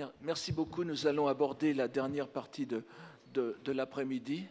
Merci beaucoup. Nous allons aborder la dernière partie de l'après-midi.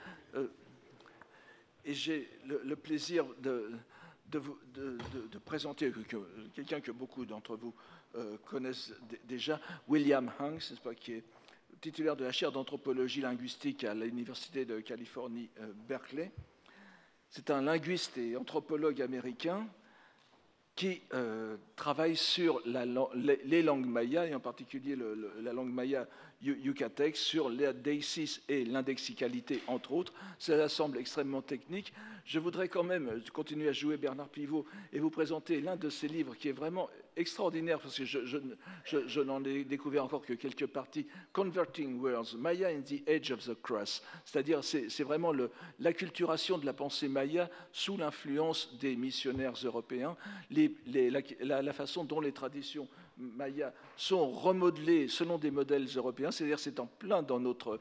Et j'ai le plaisir de présenter quelqu'un que beaucoup d'entre vous connaissent déjà, William Hanks, qui est titulaire de la chaire d'anthropologie linguistique à l'Université de Californie, Berkeley. C'est un linguiste et anthropologue américain qui travaille sur les langues mayas, et en particulier la langue maya yucatèque, sur la déicis et l'indexicalité, entre autres. Cela semble extrêmement technique. Je voudrais quand même continuer à jouer Bernard Pivot et vous présenter l'un de ses livres qui est vraiment extraordinaire, parce que je n'en ai découvert encore que quelques parties, Converting Words, Maya in the Age of the Cross. C'est-à-dire, c'est vraiment l'acculturation de la pensée maya sous l'influence des missionnaires européens, la façon dont les traditions mayas sont remodelées selon des modèles européens, c'est-à-dire c'est en plein dans notre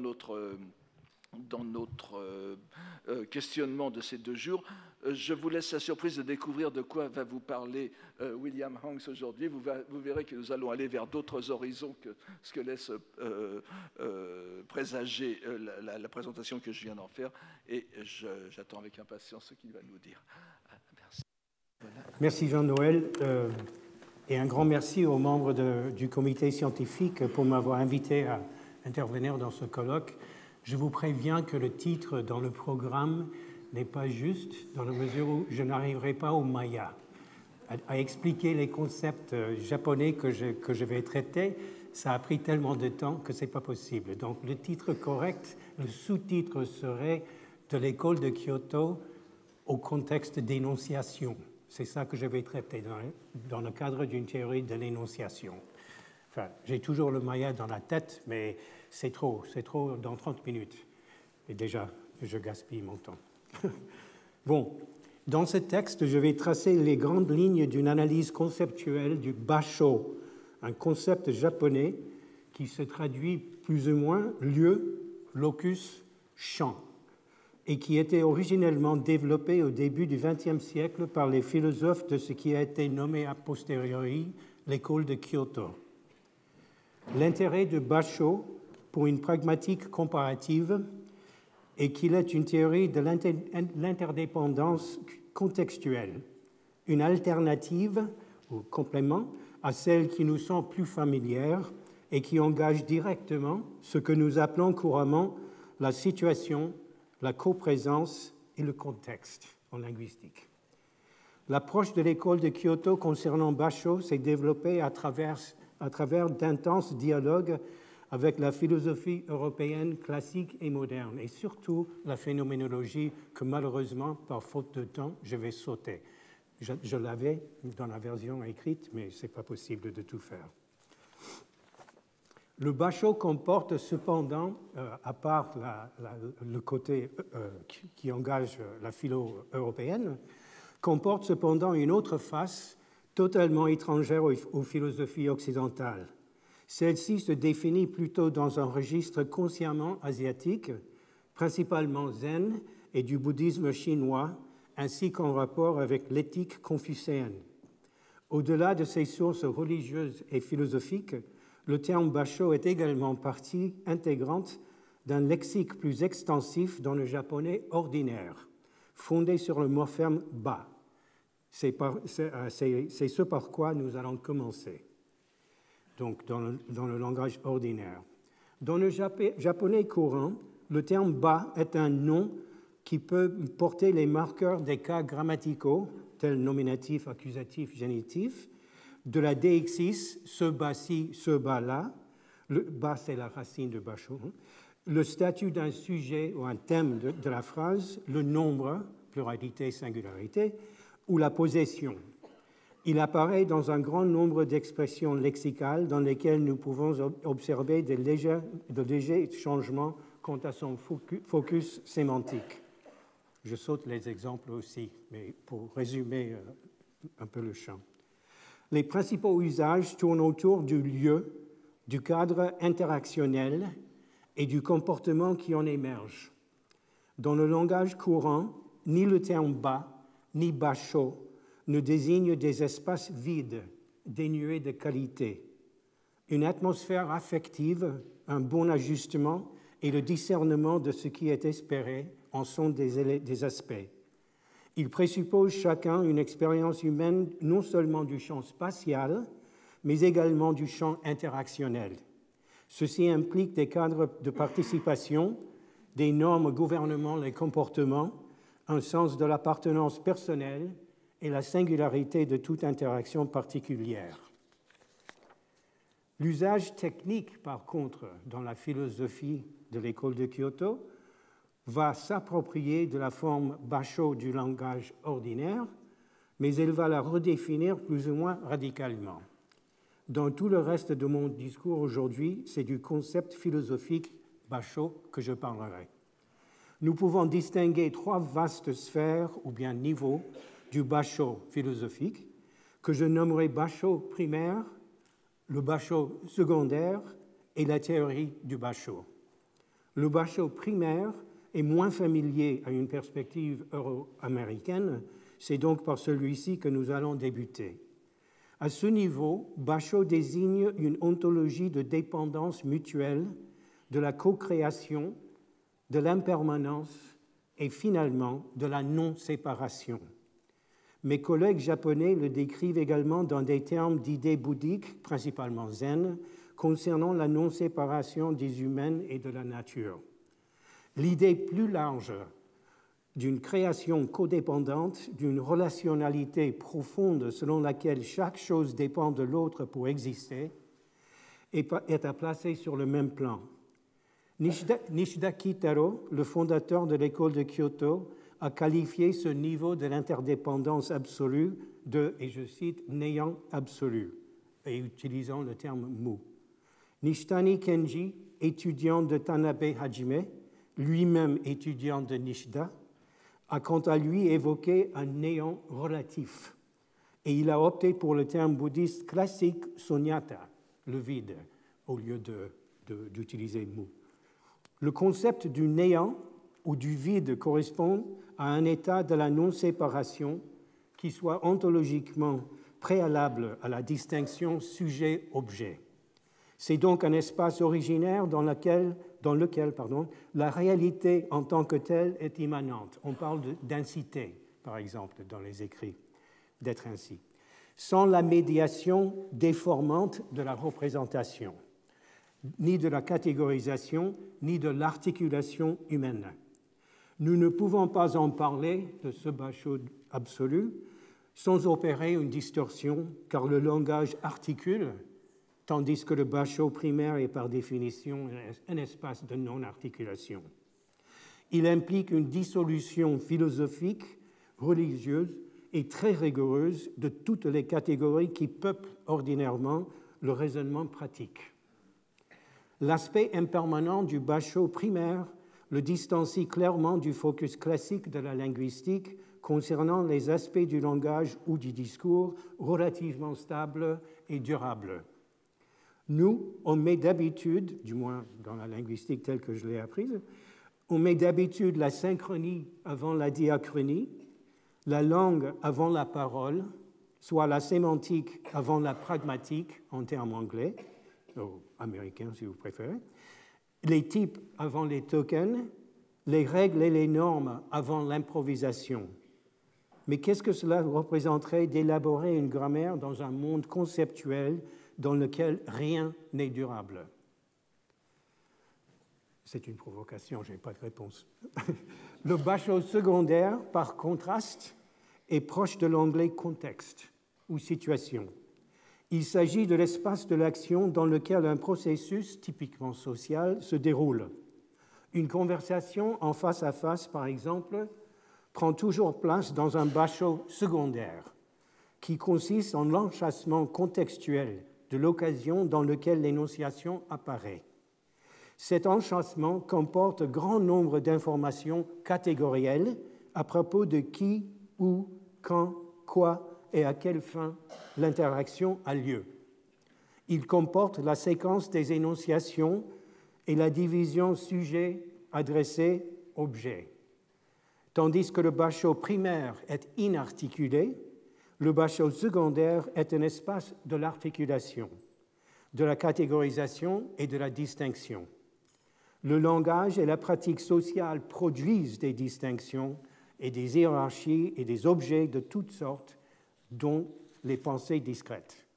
questionnement de ces 2 jours. Je vous laisse la surprise de découvrir de quoi va vous parler William Hanks aujourd'hui. Vous verrez que nous allons aller vers d'autres horizons que ce que laisse présager la présentation que je viens d'en faire, et j'attends avec impatience ce qu'il va nous dire. Merci. Voilà. Merci Jean-Noël, et un grand merci aux membres du comité scientifique pour m'avoir invité à intervenir dans ce colloque. Je vous préviens que le titre dans le programme n'est pas juste, dans la mesure où je n'arriverai pas au maya. À expliquer les concepts japonais que je vais traiter, ça a pris tellement de temps que ce n'est pas possible. Donc le titre correct, le sous-titre serait « De l'école de Kyoto au contexte d'énonciation ». C'est ça que je vais traiter dans le cadre d'une théorie de l'énonciation. Enfin, j'ai toujours le maya dans la tête, mais c'est trop dans 30 minutes. Et déjà, je gaspille mon temps. Bon, dans ce texte, je vais tracer les grandes lignes d'une analyse conceptuelle du basho, un concept japonais qui se traduit plus ou moins lieu, locus, champ, et qui était originellement développé au début du XXe siècle par les philosophes de ce qui a été nommé a posteriori l'école de Kyoto. L'intérêt de basho pour une pragmatique comparative est qu'il est une théorie de l'interdépendance contextuelle, une alternative ou complément à celle qui nous sont plus familières et qui engage directement ce que nous appelons couramment la situation, la coprésence et le contexte en linguistique. L'approche de l'école de Kyoto concernant basho s'est développée à travers d'intenses dialogues avec la philosophie européenne classique et moderne, et surtout la phénoménologie que malheureusement, par faute de temps, je vais sauter. Je l'avais dans la version écrite, mais ce n'est pas possible de tout faire. Le basho comporte cependant, à part le côté qui engage la philo européenne, comporte cependant une autre face totalement étrangère aux philosophies occidentales. Celle-ci se définit plutôt dans un registre consciemment asiatique, principalement zen et du bouddhisme chinois, ainsi qu'en rapport avec l'éthique confucéenne. Au-delà de ses sources religieuses et philosophiques, le terme basho est également partie intégrante d'un lexique plus extensif dans le japonais ordinaire, fondé sur le morphème ba. C'est ce par quoi nous allons commencer, donc dans le langage ordinaire. Dans le japonais courant, le terme ba est un nom qui peut porter les marqueurs des cas grammaticaux, tels nominatif, accusatif, génitif, de la déixis, ce bas-ci, ce bas-là. Le ba, c'est la racine de basho. Le statut d'un sujet ou un thème de la phrase, le nombre, pluralité, singularité, ou la possession. Il apparaît dans un grand nombre d'expressions lexicales dans lesquelles nous pouvons observer de légers changements quant à son focus sémantique. Je saute les exemples aussi, mais pour résumer un peu le champ. Les principaux usages tournent autour du lieu, du cadre interactionnel et du comportement qui en émerge. Dans le langage courant, ni le terme ba, ni basho ne désignent des espaces vides, dénués de qualité. une atmosphère affective, un bon ajustement et le discernement de ce qui est espéré en sont des aspects. Ils présupposent chacun une expérience humaine non seulement du champ spatial, mais également du champ interactionnel. Ceci implique des cadres de participation, des normes gouvernant les comportements, un sens de l'appartenance personnelle et la singularité de toute interaction particulière. L'usage technique, par contre, dans la philosophie de l'école de Kyoto, va s'approprier de la forme Basho du langage ordinaire, mais elle va la redéfinir plus ou moins radicalement. Dans tout le reste de mon discours aujourd'hui, c'est du concept philosophique Basho que je parlerai. Nous pouvons distinguer trois vastes sphères ou bien niveaux du Basho philosophique que je nommerai Basho primaire, le Basho secondaire et la théorie du Basho. Le Basho primaire est moins familier à une perspective euro-américaine, c'est donc par celui-ci que nous allons débuter. À ce niveau, Basho désigne une ontologie de dépendance mutuelle, de la co-création, de l'impermanence et finalement de la non-séparation. Mes collègues japonais le décrivent également dans des termes d'idées bouddhiques, principalement zen, concernant la non-séparation des humains et de la nature. L'idée plus large d'une création codépendante, d'une relationnalité profonde selon laquelle chaque chose dépend de l'autre pour exister, est à placer sur le même plan. Nishida Kitaro, le fondateur de l'école de Kyoto, a qualifié ce niveau de l'interdépendance absolue de, et je cite, néant absolu, et utilisant le terme mu. Nishitani Kenji, étudiant de Tanabe Hajime, lui-même étudiant de Nishida, a quant à lui évoqué un néant relatif, et il a opté pour le terme bouddhiste classique sunyata, le vide, au lieu d'utiliser mu. Le concept du néant ou du vide correspond à un état de la non-séparation qui soit ontologiquement préalable à la distinction sujet-objet. C'est donc un espace originaire dans lequel la réalité en tant que telle est immanente. On parle de densité, par exemple, dans les écrits, d'être ainsi, sans la médiation déformante de la représentation, ni de la catégorisation, ni de l'articulation humaine. Nous ne pouvons pas en parler de ce Basho absolu sans opérer une distorsion, car le langage articule, tandis que le Basho primaire est par définition un espace de non-articulation. Il implique une dissolution philosophique, religieuse et très rigoureuse de toutes les catégories qui peuplent ordinairement le raisonnement pratique. L'aspect impermanent du Basho primaire le distancie clairement du focus classique de la linguistique concernant les aspects du langage ou du discours relativement stables et durables. Nous, on met d'habitude, du moins dans la linguistique telle que je l'ai apprise, on met d'habitude la synchronie avant la diachronie, la langue avant la parole, soit la sémantique avant la pragmatique en termes anglais, ou américains si vous préférez, les types avant les tokens, les règles et les normes avant l'improvisation. Mais qu'est-ce que cela représenterait d'élaborer une grammaire dans un monde conceptuel dans lequel rien n'est durable? C'est une provocation, je n'ai pas de réponse. Le Basho secondaire, par contraste, est proche de l'anglais contexte ou situation. Il s'agit de l'espace de l'action dans lequel un processus, typiquement social, se déroule. Une conversation en face à face, par exemple, prend toujours place dans un Basho secondaire, qui consiste en l'enchâssement contextuel de l'occasion dans laquelle l'énonciation apparaît. Cet enchâssement comporte grand nombre d'informations catégorielles à propos de qui, où, quand, quoi et à quelle fin l'interaction a lieu. Il comporte la séquence des énonciations et la division sujet, adressé, objet. Tandis que le Basho primaire est inarticulé, le Basho secondaire est un espace de l'articulation. de la catégorisation et de la distinction. Le langage et la pratique sociale produisent des distinctions et des hiérarchies et des objets de toutes sortes, dont les pensées discrètes.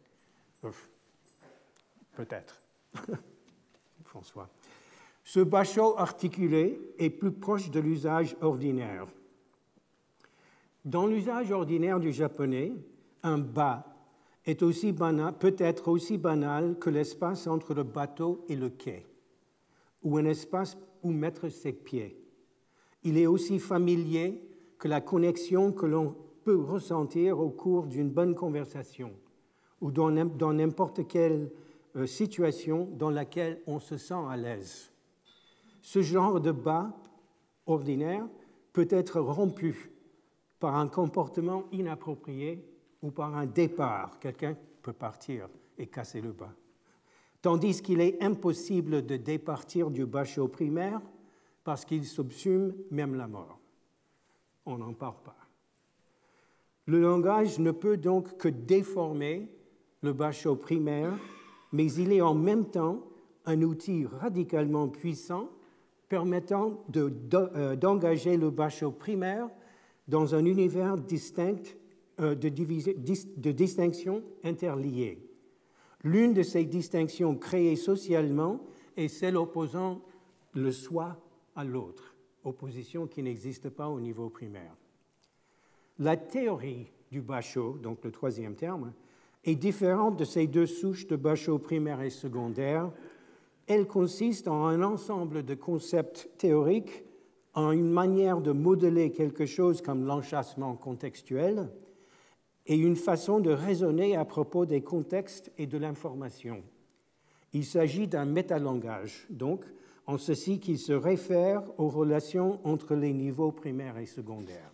Peut-être. François. Ce basho articulé est plus proche de l'usage ordinaire. Dans l'usage ordinaire du japonais, un ba est peut être aussi banal que l'espace entre le bateau et le quai, ou un espace où mettre ses pieds. Il est aussi familier que la connexion que l'on peut ressentir au cours d'une bonne conversation ou dans n'importe quelle situation dans laquelle on se sent à l'aise. Ce genre de ba ordinaire peut être rompu par un comportement inapproprié ou par un départ. Quelqu'un peut partir et casser le ba. Tandis qu'il est impossible de départir du basho primaire parce qu'il subsume même la mort. On n'en parle pas. Le langage ne peut donc que déformer le basho primaire, mais il est en même temps un outil radicalement puissant permettant d'engager le basho primaire dans un univers distinct de distinctions interliées. L'une de ces distinctions créées socialement est celle opposant le soi à l'autre, opposition qui n'existe pas au niveau primaire. La théorie du basho, donc le troisième terme, est différente de ces deux souches de basho primaire et secondaire. Elle consiste en un ensemble de concepts théoriques, en une manière de modeler quelque chose comme l'enchâssement contextuel et une façon de raisonner à propos des contextes et de l'information. Il s'agit d'un métalangage, donc, en ceci qu'il se réfère aux relations entre les niveaux primaires et secondaires.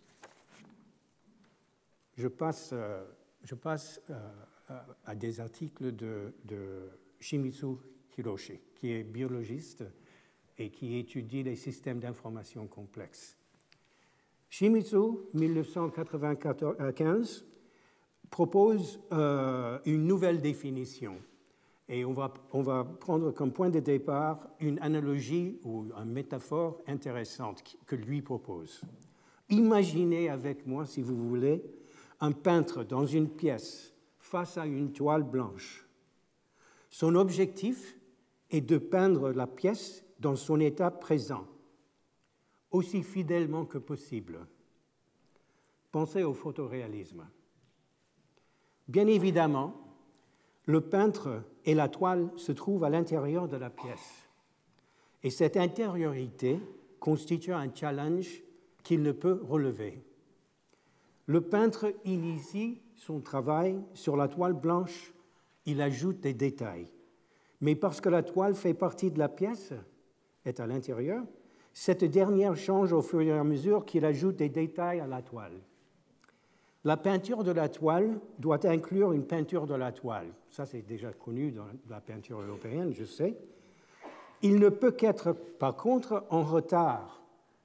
Je passe à des articles de Shimizu Hiroshi, qui est biologiste et qui étudie les systèmes d'information complexes. Shimizu, 1995, propose une nouvelle définition. Et on va prendre comme point de départ une analogie ou une métaphore intéressante que lui propose. Imaginez avec moi, si vous voulez, un peintre dans une pièce face à une toile blanche. Son objectif est de peindre la pièce dans son état présent, aussi fidèlement que possible. Pensez au photoréalisme. Bien évidemment, le peintre et la toile se trouvent à l'intérieur de la pièce. Et cette intériorité constitue un challenge qu'il ne peut relever. Le peintre initie son travail sur la toile blanche, il ajoute des détails. Mais parce que la toile fait partie de la pièce, est à l'intérieur, cette dernière change au fur et à mesure qu'il ajoute des détails à la toile. La peinture de la toile doit inclure une peinture de la toile. Ça, c'est déjà connu dans la peinture européenne, je sais. Il ne peut qu'être, par contre, en retard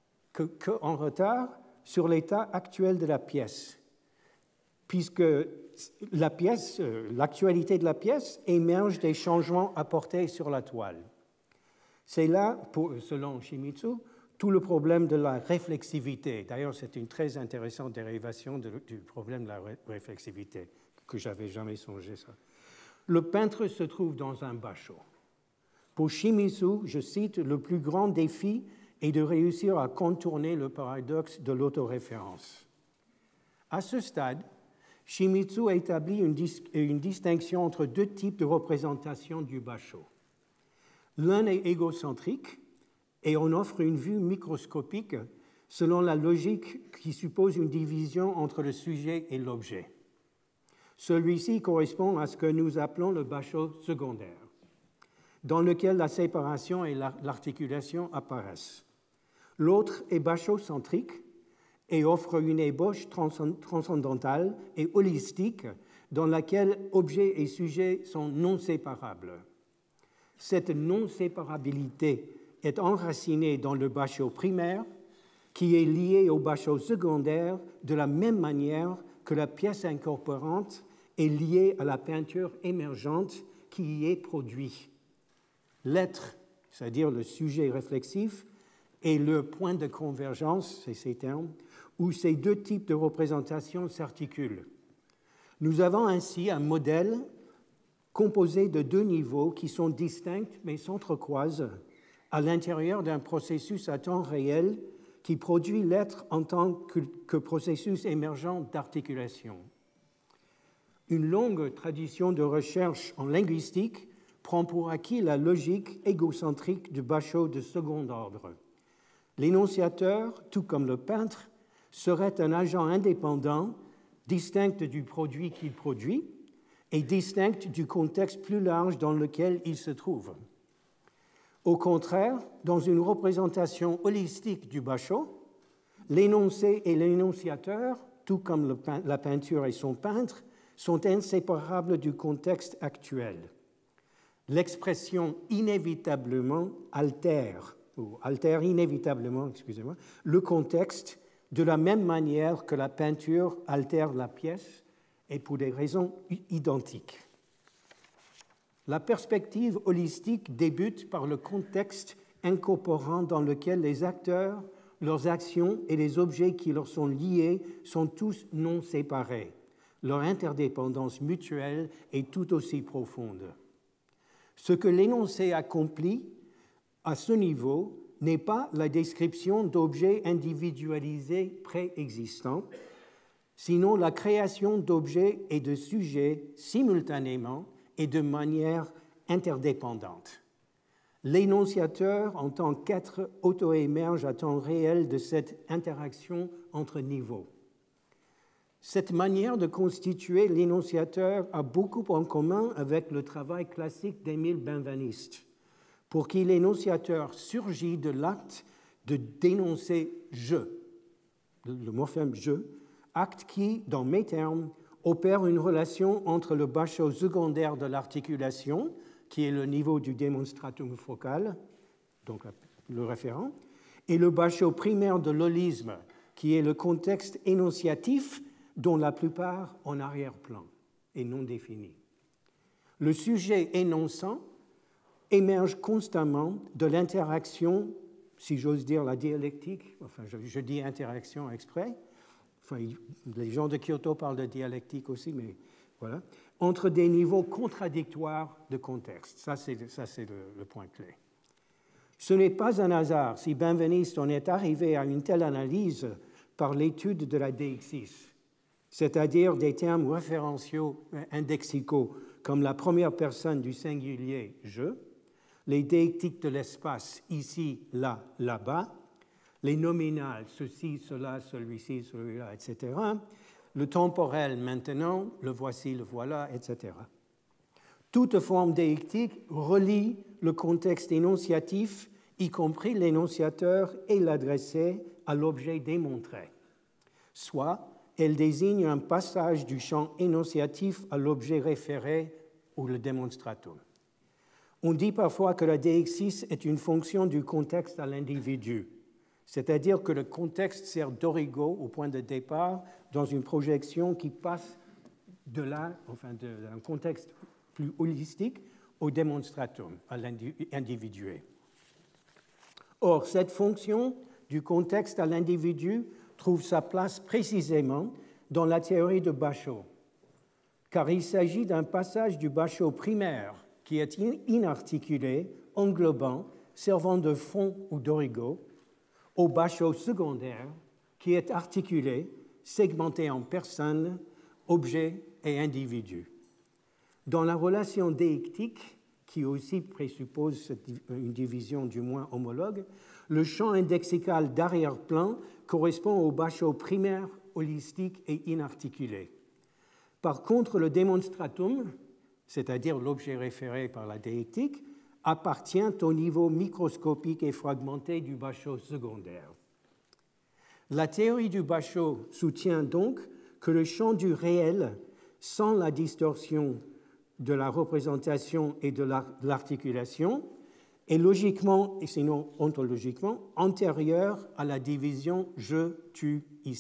sur l'état actuel de la pièce, puisque l'actualité de la pièce émerge des changements apportés sur la toile. C'est là, selon Shimizu, tout le problème de la réflexivité. D'ailleurs, c'est une très intéressante dérivation du problème de la réflexivité, que je n'avais jamais songé ça. Le peintre se trouve dans un basho. Pour Shimizu, je cite, le plus grand défi est de réussir à contourner le paradoxe de l'autoréférence. À ce stade, Shimizu a établi une distinction entre deux types de représentation du basho. L'un est égocentrique et on offre une vue microscopique selon la logique qui suppose une division entre le sujet et l'objet. Celui-ci correspond à ce que nous appelons le basho secondaire, dans lequel la séparation et l'articulation apparaissent. L'autre est basho-centrique et offre une ébauche transcendantale et holistique dans laquelle objet et sujet sont non séparables. Cette non-séparabilité est enracinée dans le basho primaire qui est lié au basho secondaire de la même manière que la pièce incorporante est liée à la peinture émergente qui y est produit. L'être, c'est-à-dire le sujet réflexif, est le point de convergence, c'est ces termes, où ces deux types de représentations s'articulent. Nous avons ainsi un modèle composé de deux niveaux qui sont distincts mais s'entrecroisent à l'intérieur d'un processus à temps réel qui produit l'être en tant que processus émergent d'articulation. Une longue tradition de recherche en linguistique prend pour acquis la logique égocentrique du Bashō de second ordre. L'énonciateur, tout comme le peintre, serait un agent indépendant, distinct du produit qu'il produit et distinct du contexte plus large dans lequel il se trouve. Au contraire, dans une représentation holistique du Bashō, l'énoncé et l'énonciateur, tout comme la peinture et son peintre, sont inséparables du contexte actuel. L'expression inévitablement altère inévitablement, le contexte de la même manière que la peinture altère la pièce et pour des raisons identiques. La perspective holistique débute par le contexte incorporant dans lequel les acteurs, leurs actions et les objets qui leur sont liés sont tous non séparés. Leur interdépendance mutuelle est tout aussi profonde. Ce que l'énoncé accomplit à ce niveau n'est pas la description d'objets individualisés préexistants, sinon la création d'objets et de sujets simultanément et de manière interdépendante. L'énonciateur, en tant qu'être, auto-émerge à temps réel de cette interaction entre niveaux. Cette manière de constituer l'énonciateur a beaucoup en commun avec le travail classique d'Émile Benveniste, pour qui l'énonciateur surgit de l'acte de dénoncer « je », le morphème « je », acte qui, dans mes termes, opère une relation entre le Bashō secondaire de l'articulation, qui est le niveau du démonstratum focal, donc le référent, et le Bashō primaire de l'holisme, qui est le contexte énonciatif dont la plupart en arrière-plan et non défini. Le sujet énonçant émerge constamment de l'interaction, si j'ose dire la dialectique, enfin je dis interaction exprès, enfin, les gens de Kyoto parlent de dialectique aussi, mais voilà, entre des niveaux contradictoires de contexte. Ça, c'est le point clé. Ce n'est pas un hasard si Benveniste en est arrivé à une telle analyse par l'étude de la deixis, c'est-à-dire des termes référentiaux indexicaux comme la première personne du singulier « je », les déictiques de l'espace ici, là, là-bas, les nominales ceci, cela, celui-ci, celui-là, etc., le temporel maintenant, le voici, le voilà, etc. Toute forme déictique relie le contexte énonciatif, y compris l'énonciateur et l'adressé, à l'objet démontré. Soit elle désigne un passage du champ énonciatif à l'objet référé ou le démonstratum. On dit parfois que la deixis est une fonction du contexte à l'individu, c'est-à-dire que le contexte sert d'origo au point de départ dans une projection qui passe de là, enfin d'un contexte plus holistique au démonstratum, à l'individué. Or, cette fonction du contexte à l'individu trouve sa place précisément dans la théorie de Bashō, car il s'agit d'un passage du Bashō primaire qui est inarticulé, englobant, servant de fond ou d'origo, au Bashō secondaire qui est articulé, segmenté en personnes, objets et individus. Dans la relation déictique, qui aussi présuppose une division du moins homologue, le champ indexical d'arrière-plan correspond au Bashō primaire, holistique et inarticulé. Par contre, le démonstratum, c'est-à-dire l'objet référé par la déictique, appartient au niveau microscopique et fragmenté du Bashō secondaire. La théorie du Bashō soutient donc que le champ du réel, sans la distorsion de la représentation et de l'articulation, est logiquement, et sinon ontologiquement, antérieur à la division « je, tu, ici ».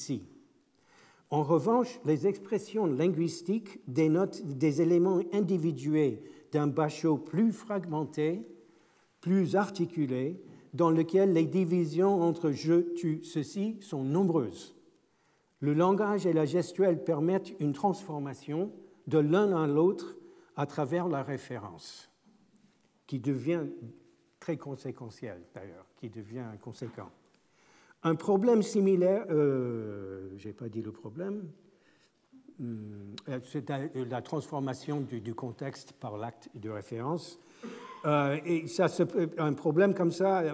En revanche, les expressions linguistiques dénotent des éléments individués d'un bashō plus fragmenté, plus articulé, dans lequel les divisions entre je, tu, ceci sont nombreuses. Le langage et la gestuelle permettent une transformation de l'un à l'autre à travers la référence, qui devient très conséquentiel d'ailleurs, qui devient conséquent. Un problème similaire, je n'ai pas dit le problème, c'est la transformation du contexte par l'acte de référence. Et ça, un problème comme ça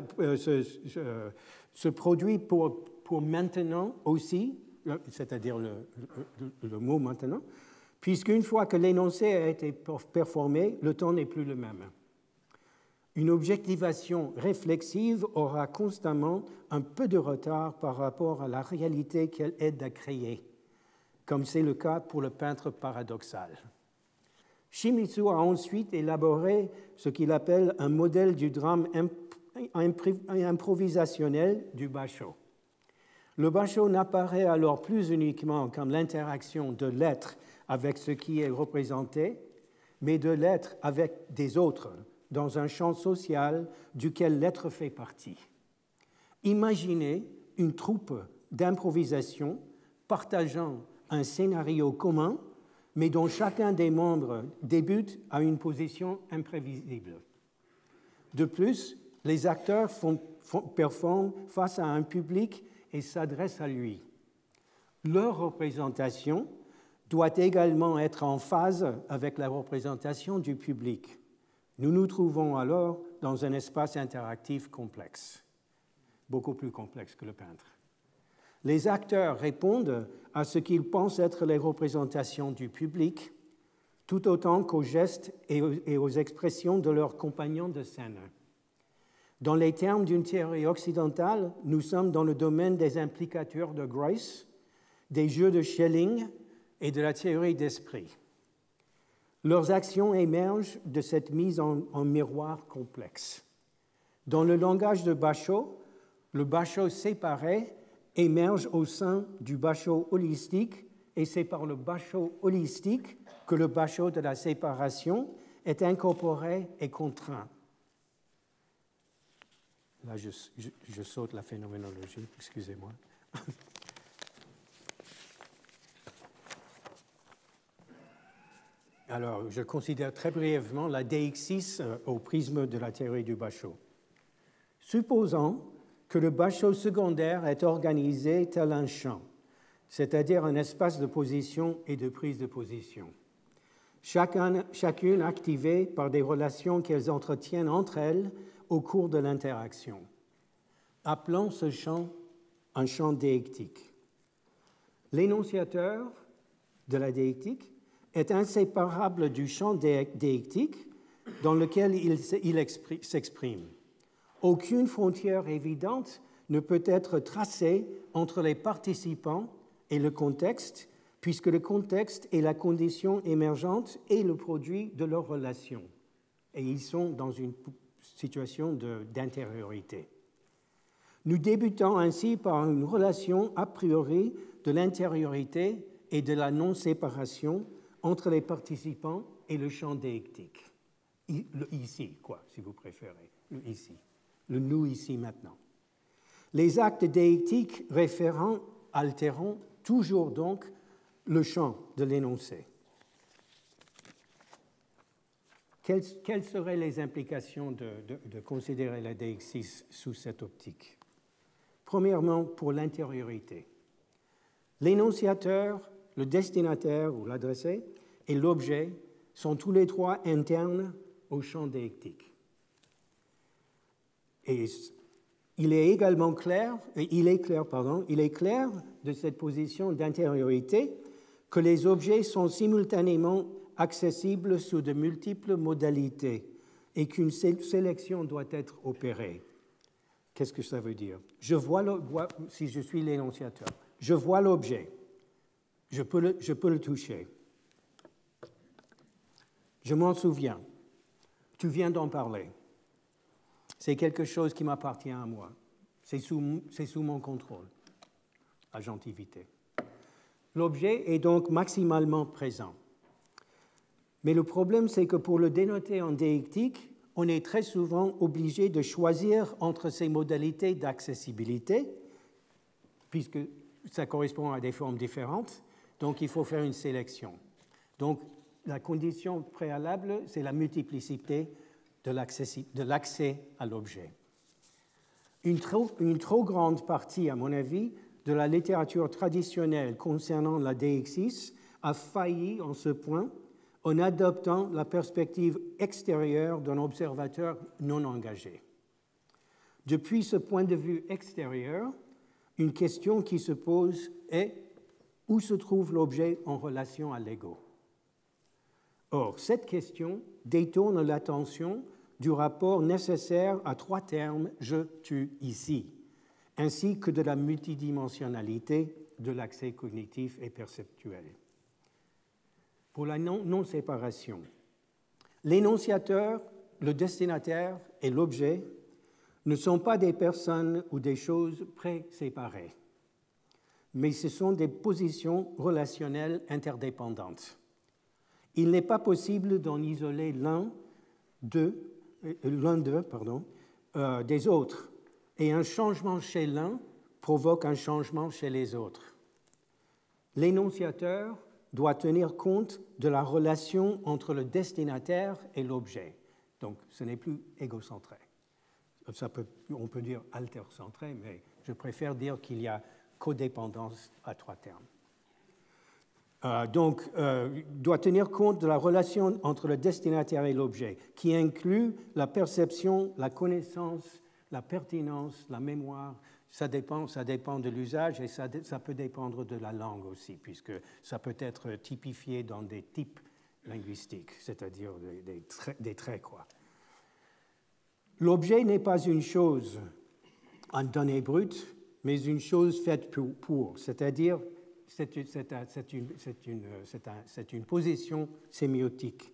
se produit pour maintenant aussi, c'est-à-dire le mot maintenant, puisqu'une fois que l'énoncé a été performé, le temps n'est plus le même. Une objectivation réflexive aura constamment un peu de retard par rapport à la réalité qu'elle aide à créer, comme c'est le cas pour le peintre paradoxal. Shimizu a ensuite élaboré ce qu'il appelle un modèle du drame improvisationnel du bashō. Le bashō n'apparaît alors plus uniquement comme l'interaction de l'être avec ce qui est représenté, mais de l'être avec des autres, dans un champ social duquel l'être fait partie. Imaginez une troupe d'improvisation partageant un scénario commun, mais dont chacun des membres débute à une position imprévisible. De plus, les acteurs performent face à un public et s'adressent à lui. Leur représentation doit également être en phase avec la représentation du public. Nous nous trouvons alors dans un espace interactif complexe, beaucoup plus complexe que le peintre. Les acteurs répondent à ce qu'ils pensent être les représentations du public, tout autant qu'aux gestes et aux expressions de leurs compagnons de scène. Dans les termes d'une théorie occidentale, nous sommes dans le domaine des implicateurs de Grice, des jeux de Schelling et de la théorie d'esprit. Leurs actions émergent de cette mise en miroir complexe. Dans le langage de Bashō, le Bashō séparé émerge au sein du Bashō holistique, et c'est par le Bashō holistique que le Bashō de la séparation est incorporé et contraint. Là, je saute la phénoménologie, excusez-moi. Alors, je considère très brièvement la deixis au prisme de la théorie du Bashō. Supposons que le Bashō secondaire est organisé tel un champ, c'est-à-dire un espace de position et de prise de position, chacune activée par des relations qu'elles entretiennent entre elles au cours de l'interaction. Appelons ce champ un champ déictique. L'énonciateur de la déictique est inséparable du champ déictique dans lequel il s'exprime. Aucune frontière évidente ne peut être tracée entre les participants et le contexte, puisque le contexte est la condition émergente et le produit de leur relation. Et ils sont dans une situation d'intériorité. Nous débutons ainsi par une relation a priori de l'intériorité et de la non-séparation entre les participants et le champ déictique. Le ici, si vous préférez, le ici. Le nous ici maintenant. Les actes déictiques référents altérant toujours donc le champ de l'énoncé. Quelles seraient les implications de considérer la deixis sous cette optique? Premièrement, pour l'intériorité. L'énonciateur, le destinataire ou l'adressé et l'objet sont tous les trois internes au champ déictique. Et il est clair de cette position d'intériorité que les objets sont simultanément accessibles sous de multiples modalités et qu'une sélection doit être opérée. Qu'est-ce que ça veut dire? Si je suis l'énonciateur, je vois l'objet, je peux le toucher. Je m'en souviens, tu viens d'en parler. C'est quelque chose qui m'appartient à moi. C'est sous mon contrôle, agentivité. L'objet est donc maximalement présent. Mais le problème, c'est que pour le dénoter en déictique, on est très souvent obligé de choisir entre ces modalités d'accessibilité, puisque ça correspond à des formes différentes, donc il faut faire une sélection. Donc la condition préalable, c'est la multiplicité de l'accès à l'objet. Une trop grande partie, à mon avis, de la littérature traditionnelle concernant la déixis a failli en ce point en adoptant la perspective extérieure d'un observateur non engagé. Depuis ce point de vue extérieur, une question qui se pose est où se trouve l'objet en relation à l'ego? Or, cette question détourne l'attention du rapport nécessaire à trois termes « je, tu, ici », ainsi que de la multidimensionnalité de l'accès cognitif et perceptuel. Pour la non-séparation, l'énonciateur, le destinataire et l'objet ne sont pas des personnes ou des choses pré-séparées, mais ce sont des positions relationnelles interdépendantes. Il n'est pas possible d'en isoler l'un d'eux, des autres, et un changement chez l'un provoque un changement chez les autres. L'énonciateur doit tenir compte de la relation entre le destinataire et l'objet. Donc, ce n'est plus égocentré. On peut dire altercentré, mais je préfère dire qu'il y a codépendance à trois termes. Doit tenir compte de la relation entre le destinataire et l'objet, qui inclut la perception, la connaissance, la pertinence, la mémoire. Ça dépend de l'usage et ça peut dépendre de la langue aussi, puisque ça peut être typifié dans des types linguistiques, c'est-à-dire des traits, quoi. L'objet n'est pas une chose en données brutes, mais une chose faite pour, c'est-à-dire c'est une position sémiologique.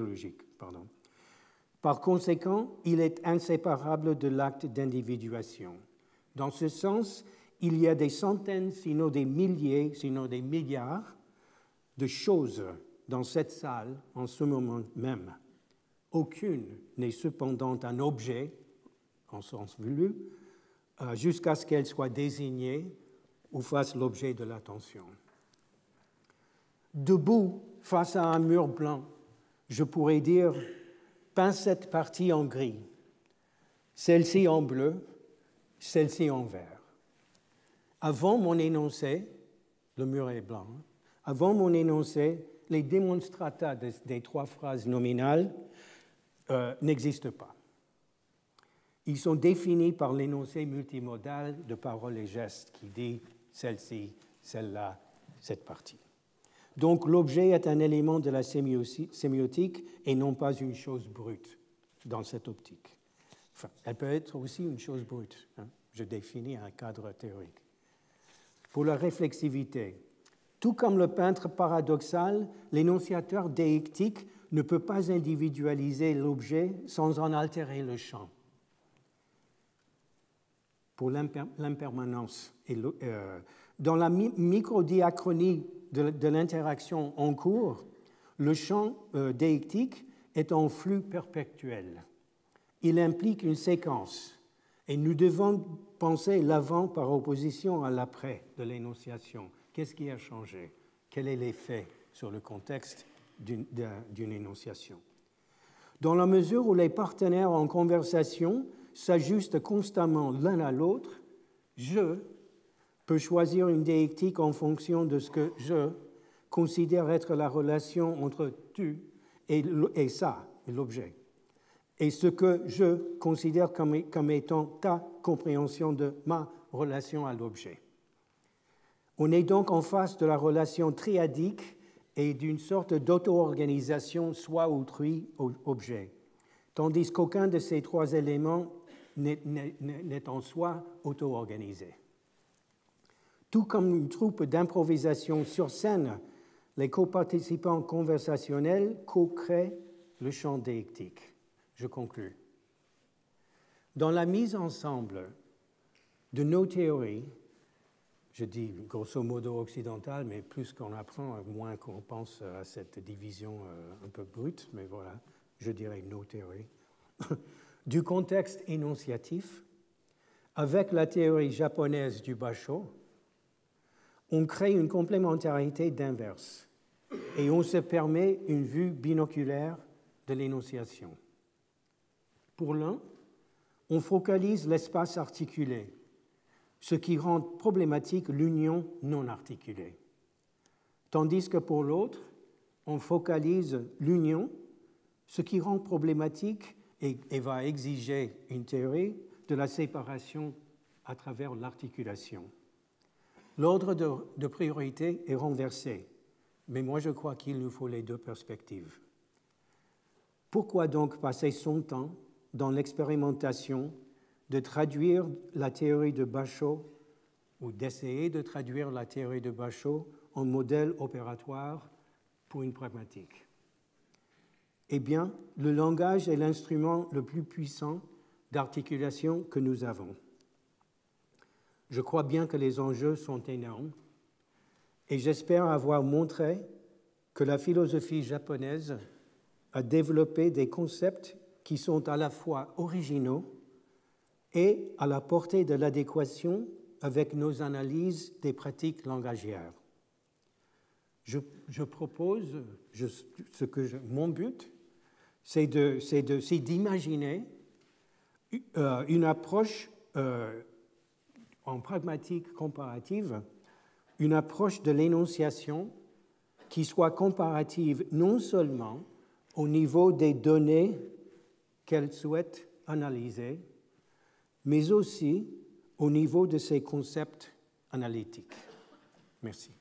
Par conséquent, il est inséparable de l'acte d'individuation. Dans ce sens, il y a des centaines, sinon des milliers, sinon des milliards de choses dans cette salle en ce moment même. Aucune n'est cependant un objet, en sens voulu, jusqu'à ce qu'elle soit désignée ou fasse l'objet de l'attention. Debout face à un mur blanc, je pourrais dire « peins cette partie en gris, celle-ci en bleu, celle-ci en vert ». Avant mon énoncé, le mur est blanc, avant mon énoncé, les démonstrata des trois phrases nominales n'existent pas. Ils sont définis par l'énoncé multimodal de paroles et gestes qui dit celle-ci, celle-là, cette partie. Donc l'objet est un élément de la sémiotique et non pas une chose brute dans cette optique. Enfin, elle peut être aussi une chose brute. Je définis un cadre théorique. Pour la réflexivité, tout comme le peintre paradoxal, l'énonciateur déictique ne peut pas individualiser l'objet sans en altérer le champ. Pour l'impermanence. Dans la microdiachronie de l'interaction en cours, le champ déictique est en flux perpétuel. Il implique une séquence et nous devons penser l'avant par opposition à l'après de l'énonciation. Qu'est-ce qui a changé? Quel est l'effet sur le contexte d'une énonciation? Dans la mesure où les partenaires en conversation s'ajustent constamment l'un à l'autre, je peux choisir une déictique en fonction de ce que je considère être la relation entre tu et ça, l'objet, et ce que je considère comme étant ta compréhension de ma relation à l'objet. On est donc en face de la relation triadique et d'une sorte d'auto-organisation soi, autrui, objet, tandis qu'aucun de ces trois éléments n'est en soi auto-organisé. Tout comme une troupe d'improvisation sur scène, les coparticipants conversationnels co-créent le champ déictique. Je conclus. Dans la mise ensemble de nos théories, Je dis grosso modo occidental, mais plus qu'on apprend, moins qu'on pense à cette division un peu brute, mais voilà, je dirais no theory. Du contexte énonciatif, avec la théorie japonaise du Basho, on crée une complémentarité d'inverse et on se permet une vue binoculaire de l'énonciation. Pour l'un, on focalise l'espace articulé, ce qui rend problématique l'union non articulée. Tandis que pour l'autre, on focalise l'union, ce qui rend problématique et va exiger une théorie de la séparation à travers l'articulation. L'ordre de priorité est renversé, mais moi je crois qu'il nous faut les deux perspectives. Pourquoi donc passer son temps dans l'expérimentation de traduire la théorie de Basho ou d'essayer de traduire la théorie de Basho en modèle opératoire pour une pragmatique? Eh bien, le langage est l'instrument le plus puissant d'articulation que nous avons. Je crois bien que les enjeux sont énormes et j'espère avoir montré que la philosophie japonaise a développé des concepts qui sont à la fois originaux et à la portée de l'adéquation avec nos analyses des pratiques langagières. Je propose, mon but, c'est d'imaginer une approche en pragmatique comparative, une approche de l'énonciation qui soit comparative non seulement au niveau des données qu'elle souhaite analyser, mais aussi au niveau de ses concepts analytiques. Merci.